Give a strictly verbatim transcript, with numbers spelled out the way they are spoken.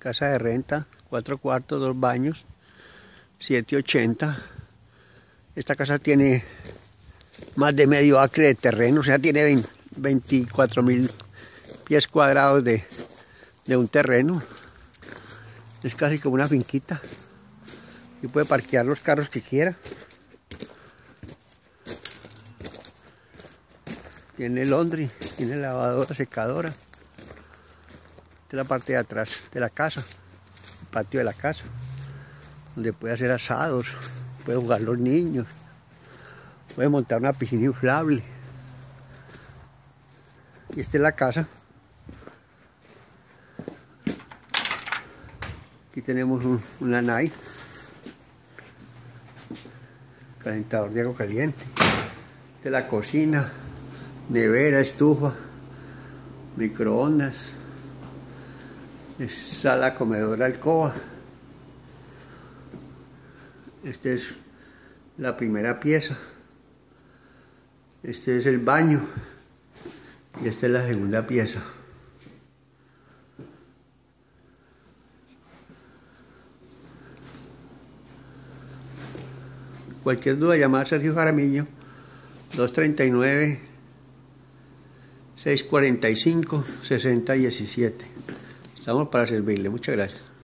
Casa de renta, cuatro cuartos, dos baños, siete ochenta. Esta casa tiene más de medio acre de terreno, o sea, tiene veinticuatro mil pies cuadrados de, de un terreno. Es casi como una finquita. Y puede parquear los carros que quiera. Tiene laundry, tiene lavadora, secadora. Esta es la parte de atrás de la casa, el patio de la casa, donde puede hacer asados, puede jugar los niños, puede montar una piscina inflable. Y esta es la casa. Aquí tenemos un, una Nai, calentador de agua caliente. Esta es la cocina, nevera, estufa, microondas, sala, comedor, alcoba. Esta es la primera pieza. Este es el baño y esta es la segunda pieza. Cualquier duda, llamar a Sergio Jaramillo, dos treinta y nueve, seiscientos cuarenta y cinco, sesenta diecisiete. Estamos para servirle. Muchas gracias.